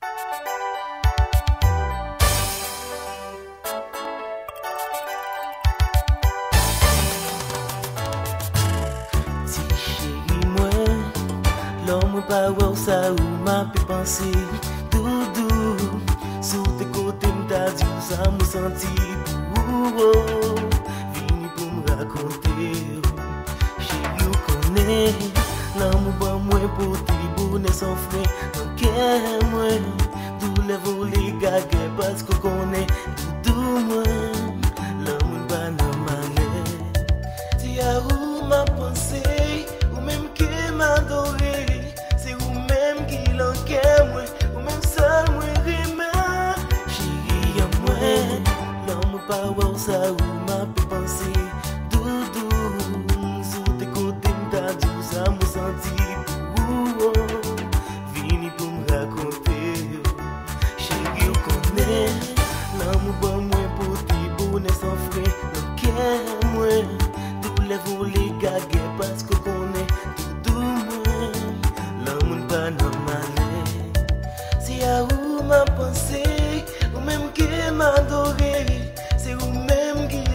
L'homme pas wow ça ou m'a pu penser doudou sous tes côtés m't'a dit ça me senti vini pour me raconter chéri ou connaît l'amour bon moi pour tes bonnes sans frais dans quel moi douleur vous les gagues parce que connaît doudou moi l'amour pas normal si à où m'a pensé ou même qui m'a adoré ou même seul moi rime chérie à moi l'homme pas wow ça ou m'a pu penser doudou sous tes côtés m't'a dit ça me senti vini pour me raconter chérie ou connaît l'amour bon moi pour tes bonnes sans frais donc qu'est moi tous les vous les gagues parce que connaît doudou moi l'amour pas normal où m'a pensé, ou même qui m'a adoré, c'est où même qui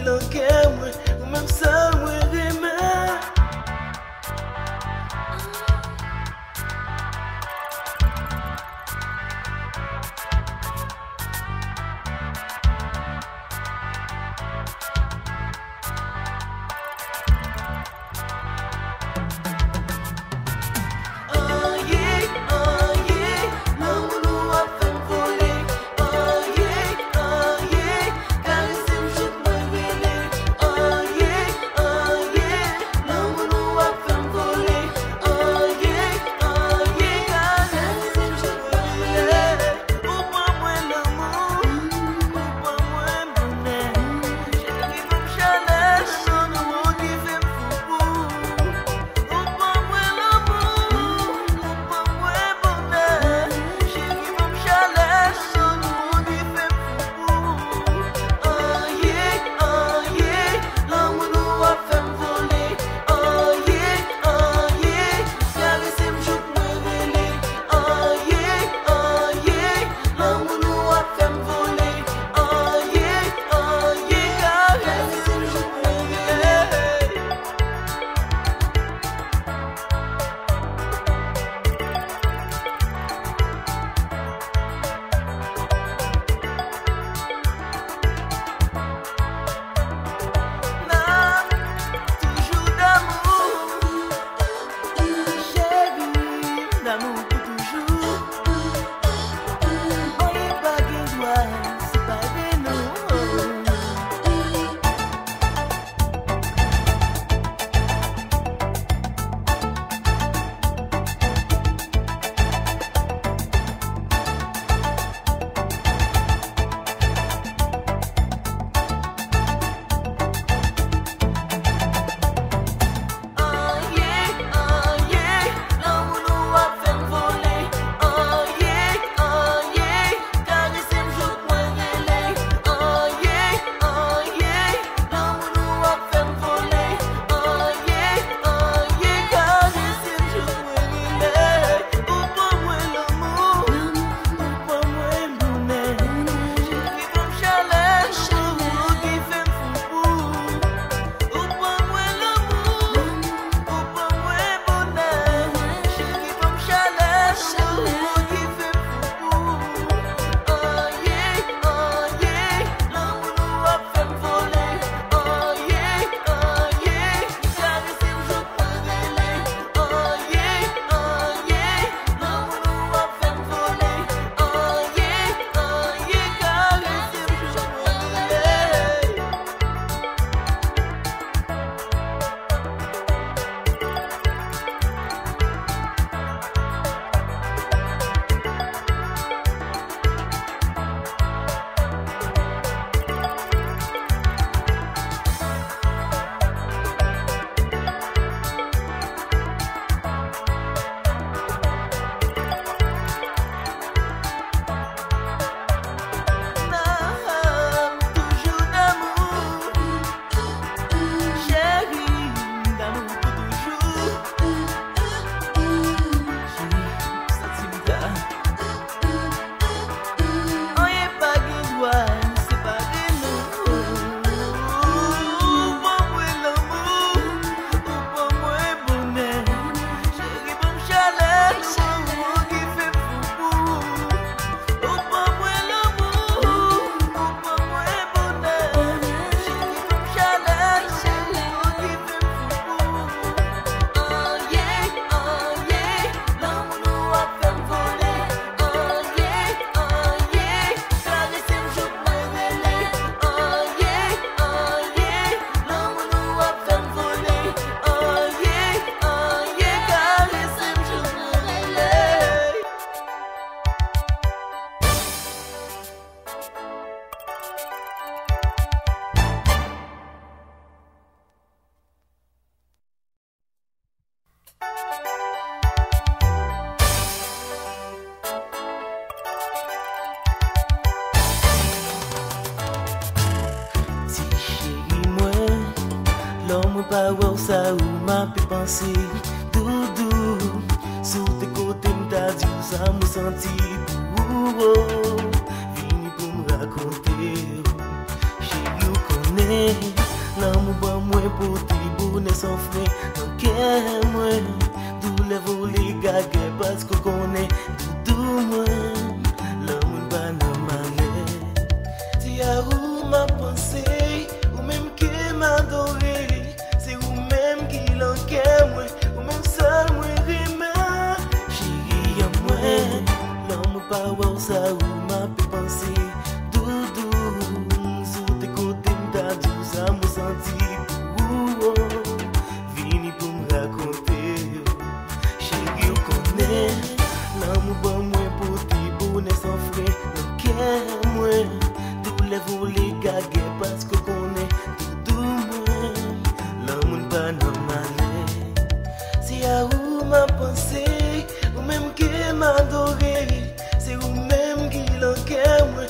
ça ou m'a pu penser. Doudou, sous tes côtés m't'a dit ça me senti. Vini pour me raconter. Chez you connaît. L'amour bon moi pour tes bonnes sans frais. Donc moi, d'où les volets gagues parce qu'on connaît. Doudou moi, l'amour pas normal. Si à où m'a pensé, ou même qui m'adoré, c'est ou même qui l'enquête moi, ou même seul moi remets. Chérie à moi, l'amour pas wow ça ou m'a pu penser. Doudou, sous tes côtés m't'a dit ça me senti. Vini pour me raconter. Chérie you connaît. L'amour bon moi pour tes bonnes sans frais. Donc moi, tous les volets gagues parce que connaît. Doudou moi, l'amour pas normal. Si à où m'a pensé, ou même qui m'adoré, c'est ou même qui l'enquête moi,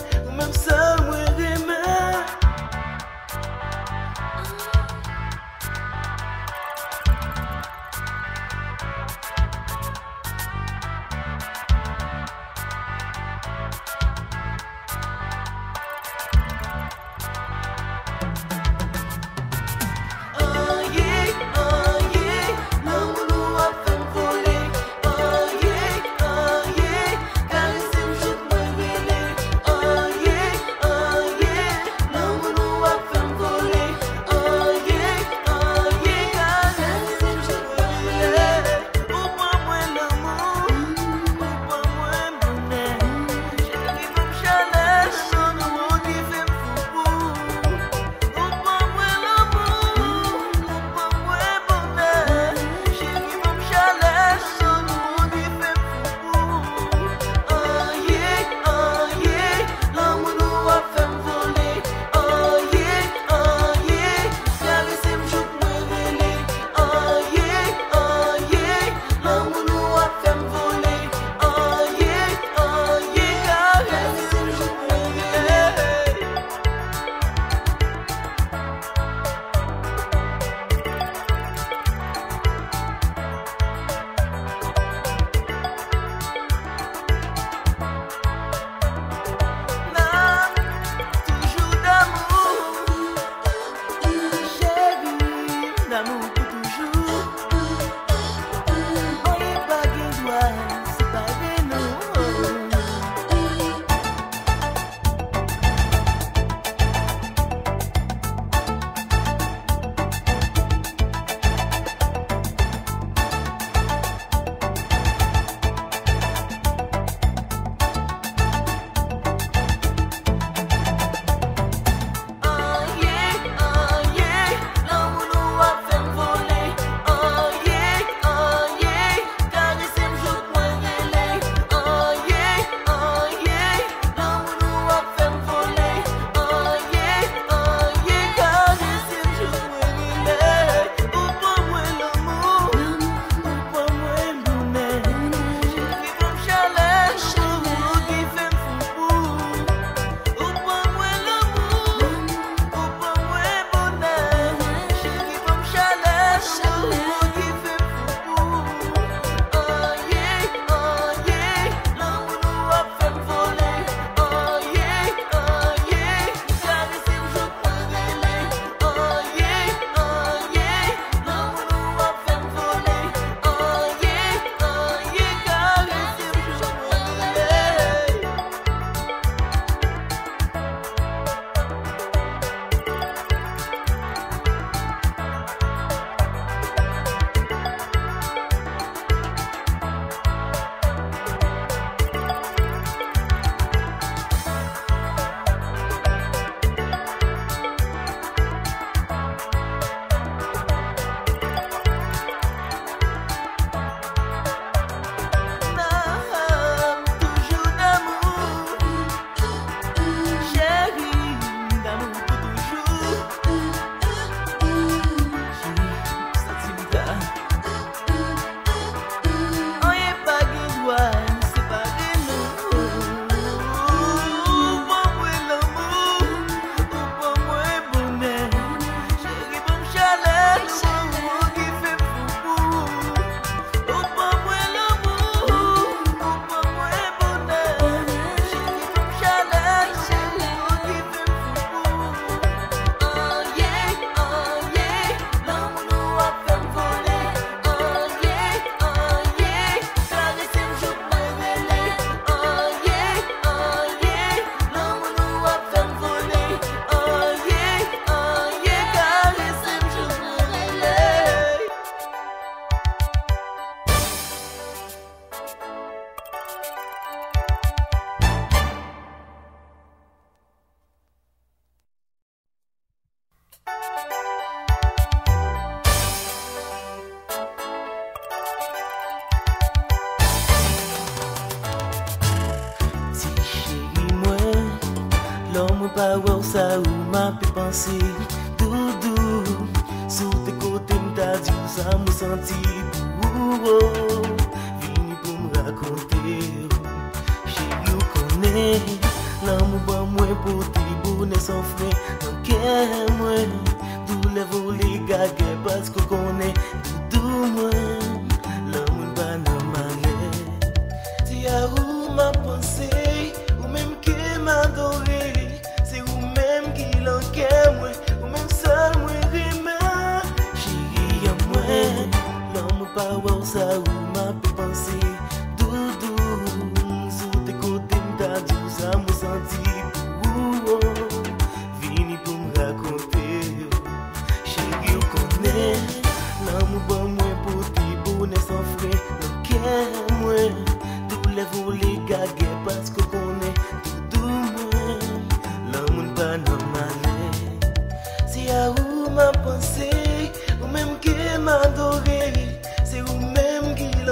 pas wow ça ou m'a pu penser doudou sous tes côtés m'ta dit ça me senti vini pour me raconter j'ai you connais l'amour bon moi pour tes bonnes sans frais dans quel moi douleur vous les gagues parce que connais doudou moi l'amour pas normal si à où m'a pensé ou même qui m'adorer c'est ou même qui l'enquête moi ou même seul moi remets chérie à moi l'amour pas wow ça ou m'a pu penser doudou sous tes côtés m'ta dit ça me senti vini pour me raconter chérie ou connais l'amour bon moi pour tes bonnes sans frais l'enquête moi douleur vous les gagues parce que connais doudou moi l'amour pas normal si à où m'a pensé ou même qui m'adorer c'est ou même qui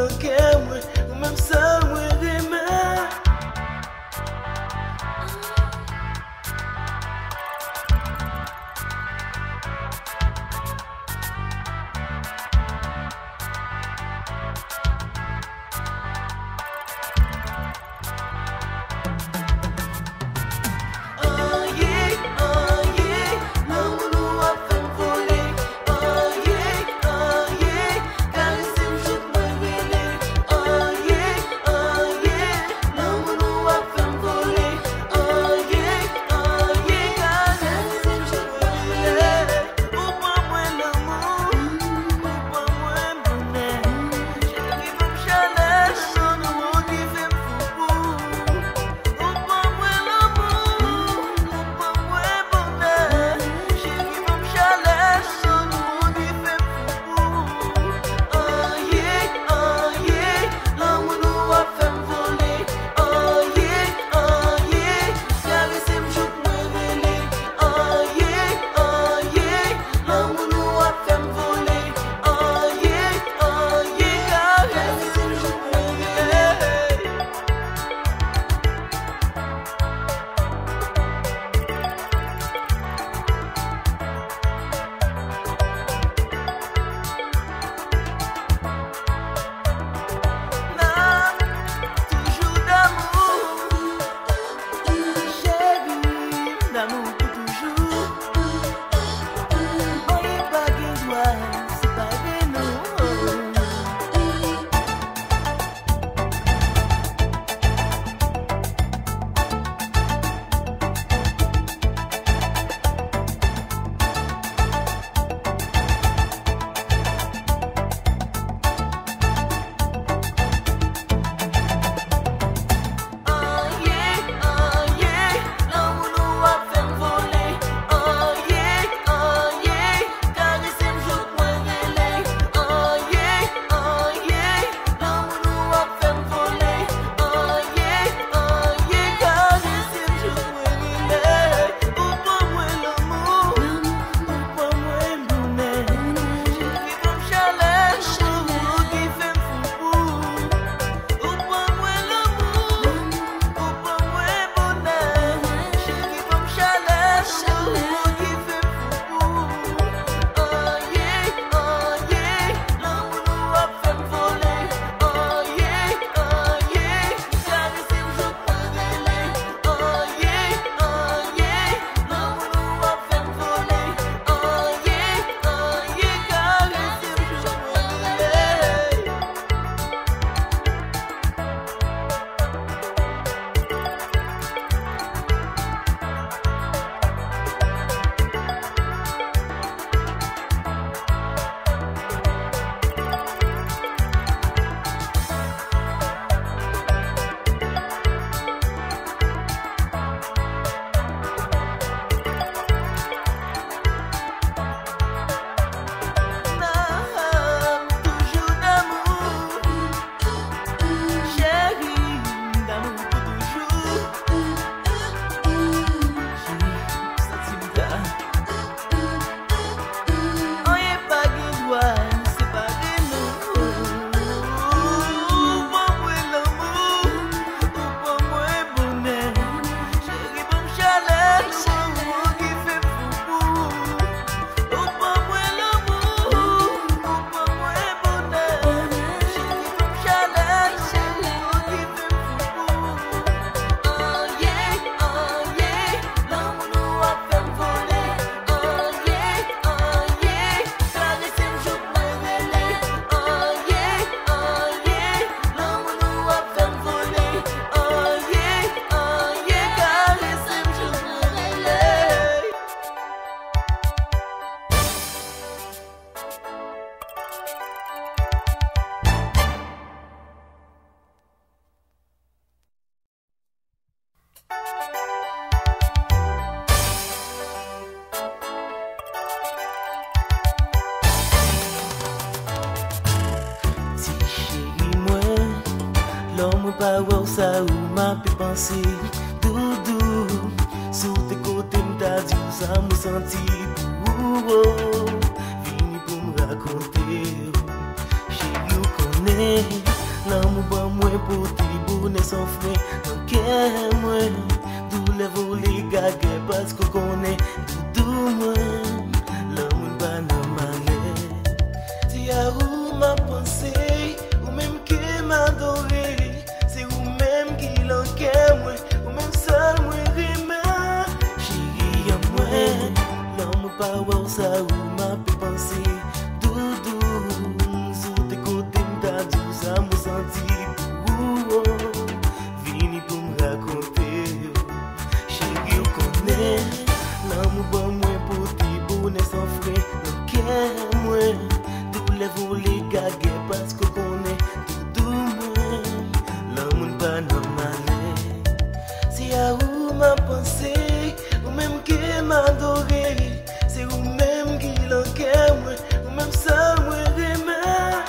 ça ou m'a pu penser doudou. Sous tes côtés m't'a dit ça me senti pour vini pour me raconter. Chérie ou connaît l'amour bon moi pour ti bonne sans frein. Donc moi douleur vous les gagues parce qu'on connaît doudou moi. L'amour pas normal. Si à où m'a pensé ou même qui m'adorer, c'est ou même qui l'enquête moi ou même seul moi remets. Chérie à moi l'amour pas wow ça ou m'a pu penser doudou. Sous tes côtés m't'a dit ça me senti pour vini pour me raconter. Chérie ou connaît l'amour bon moi pour ti bonne sans frein. Donc moi douleur les gagues parce qu'on connaît doudou moi. L'amour pas normal. Si à où m'a pensé ou même qui m'adorer, c'est ou même qui l'enquête moi ou même seul moi remets.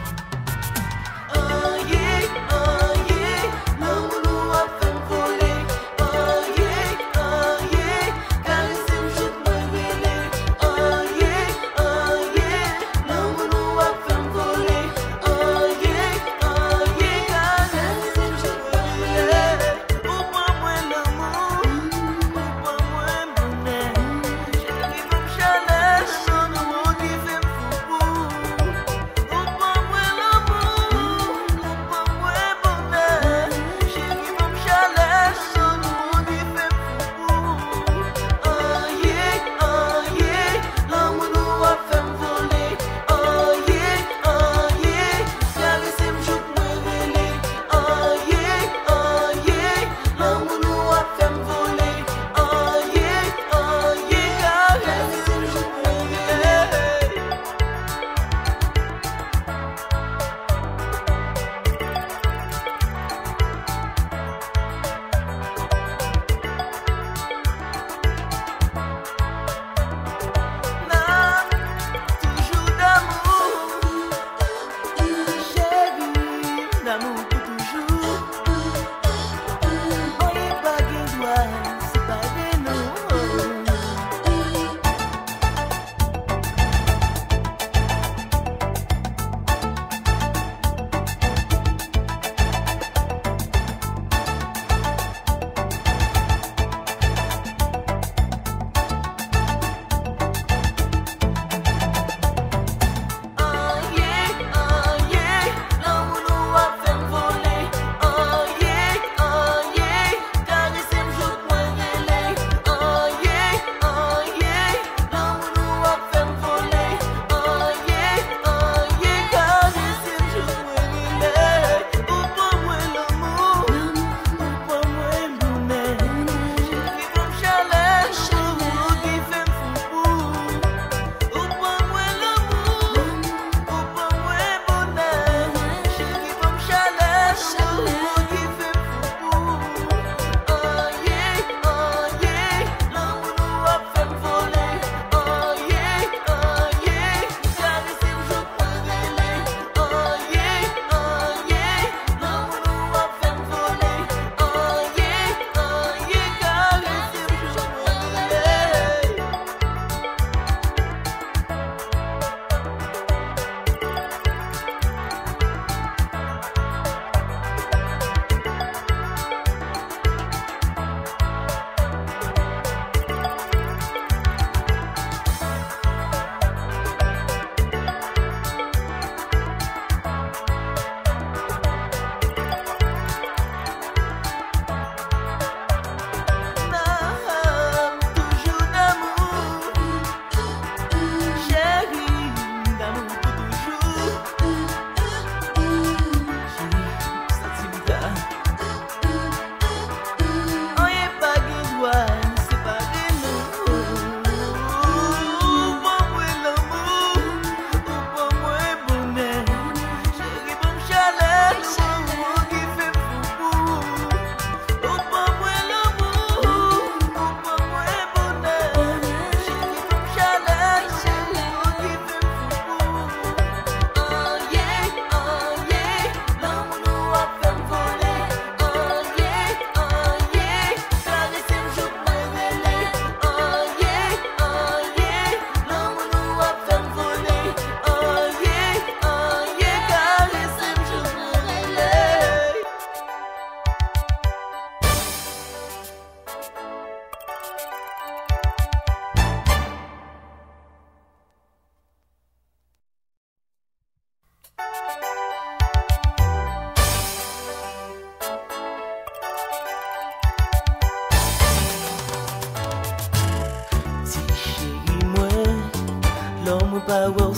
Oh yeah, l'amour nous a fait voler.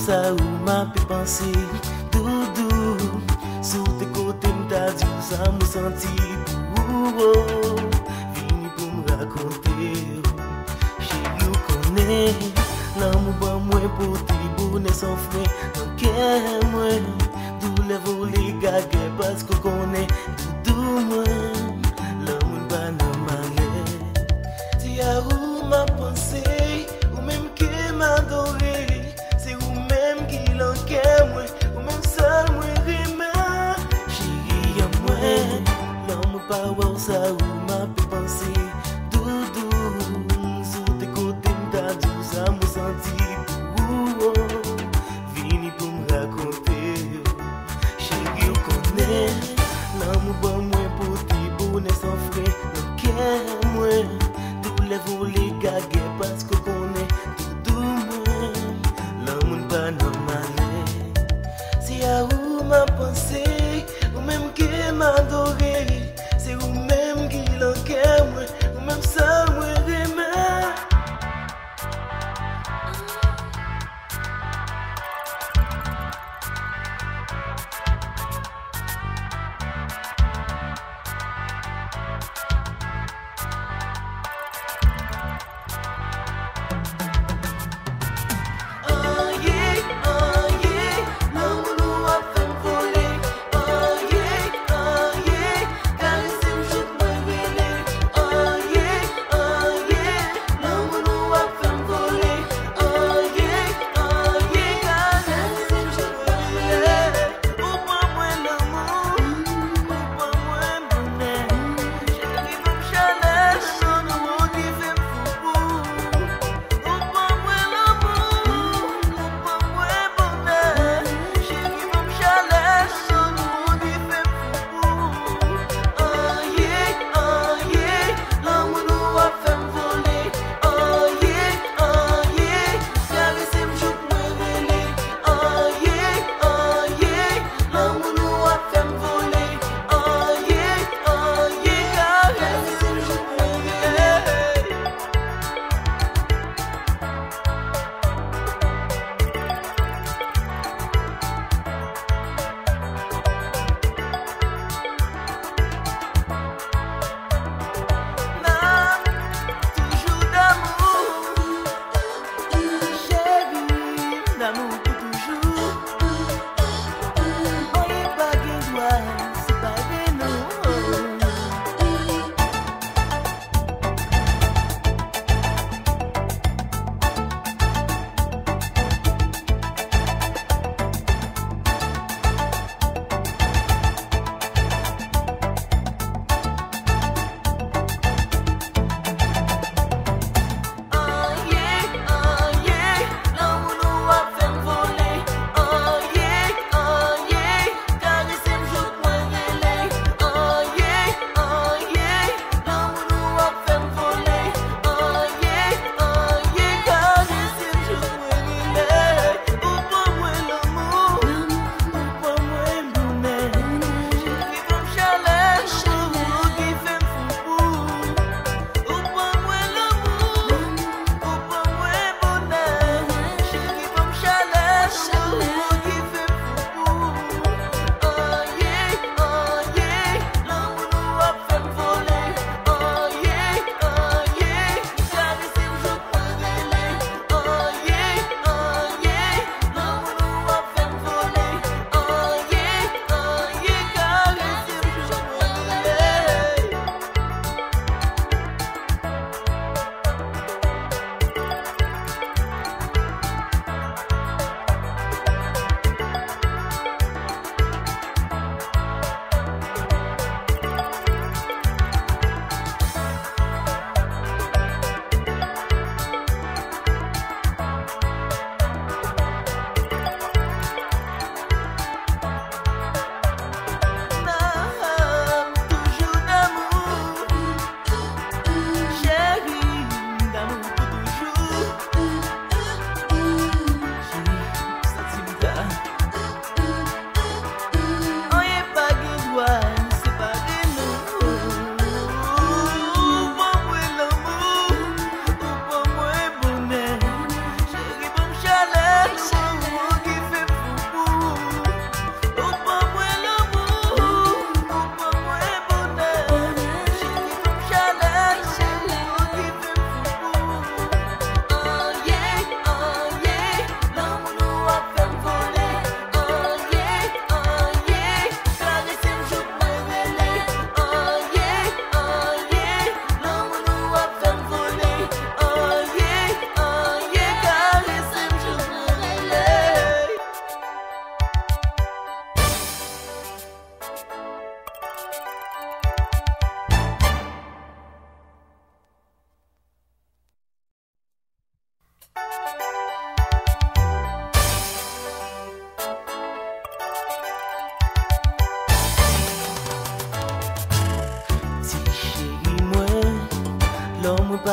ça ou m'a pu penser. Doudou, sous tes côtés m't'a dit ça me senti pour vini pour me raconter. Chérie, ou connaît, l'amour bon moi pour tes bonnes sans frais. Donc moi, douleur voler gaguer parce que connaît doudou moi, l'amour pas normal. Si à où m'a pensé, ou même qui m'adorer, c'est ou même qui l'enquête moi, ou même seul moi rime. Chérie à moi, l'amour pas wow ça ou m'a pu penser. Doudou, sous tes côtés m't'a dit ça me senti pour vini pour me raconter. Chérie ou connaît, l'amour bon moi pour tes bonnes sans frais. Donc moi, tous les volets gaguer parce que connaît tout moi, l'amour pas normal. Si à où m'a pensé, ou même qui m'adorer, c'est ou même qui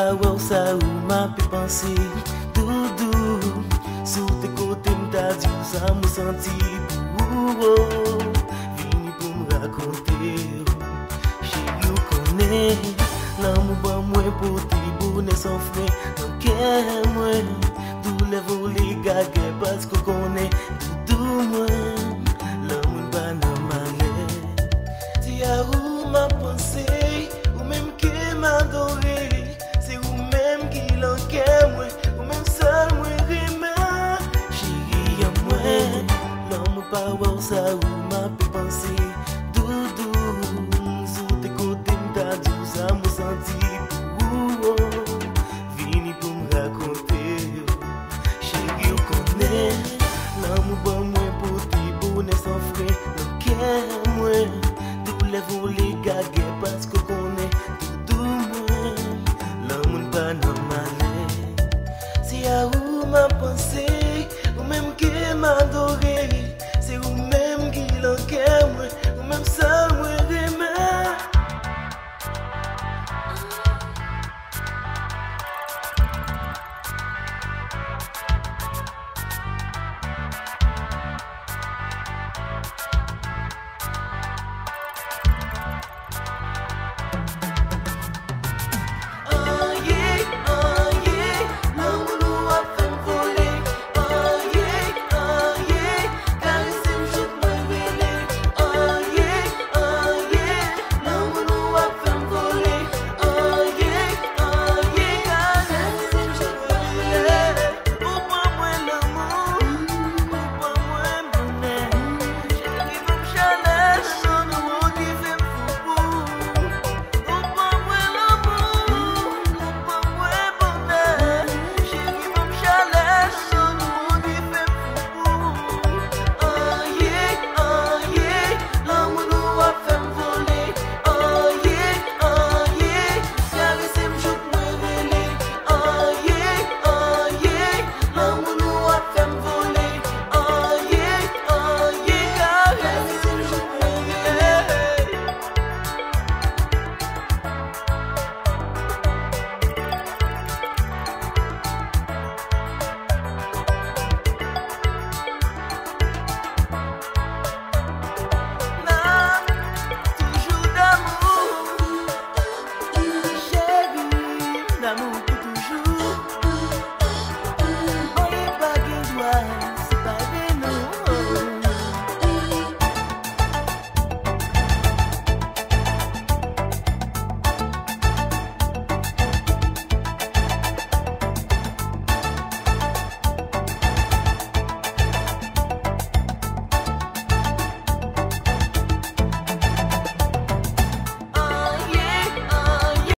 pas ouais ça ou m'a pu penser doudou sous tes côtés m'ta dit ça me senti vini pour me raconter j'ai you connais l'amour bon moi pour ti bonne sans frein donc moi d'où les voler gaguer parce que connais doudou moi l'amour pas normal ti a où ma pensée ou même qui m'adorer c'est ou même qui l'enquête moi ou même seul moi chérie à moi l'homme pas ouais ça ou m'a pu penser